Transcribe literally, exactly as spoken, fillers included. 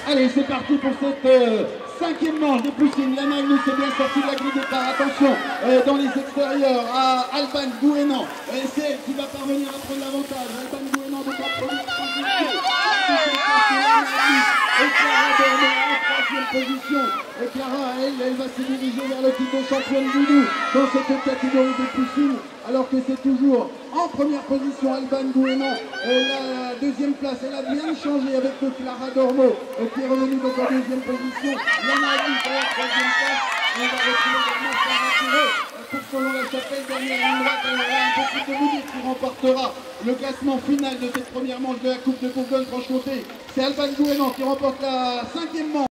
Allez, c'est parti pour cette euh, cinquième manche de Poussine. La Magnus est bien sortie de la grille départ. Attention, euh, dans les extérieurs, à Alban Gouénan. Et c'est elle qui va parvenir à prendre l'avantage. Alban Gouénan de la première position. Et Clara Dormé en troisième position. Et Clara, elle, elle va se diriger vers le titre de championne du loup dans cette catégorie de Poussine. Alors que c'est toujours en première position Alban Gouénan. La deuxième place, elle a bien changé avec le Clara Dormo qui est revenue dans la deuxième position. Yana Adis à la troisième place. On va retrouver également Sarah Touré pour selon la chapelle dernière ligne droite. Elle aura impossible de vous dire qui remportera le classement final de cette première manche de la Coupe de Bourgogne-Franche-Comté. C'est Alban Gouénan qui remporte la cinquième manche.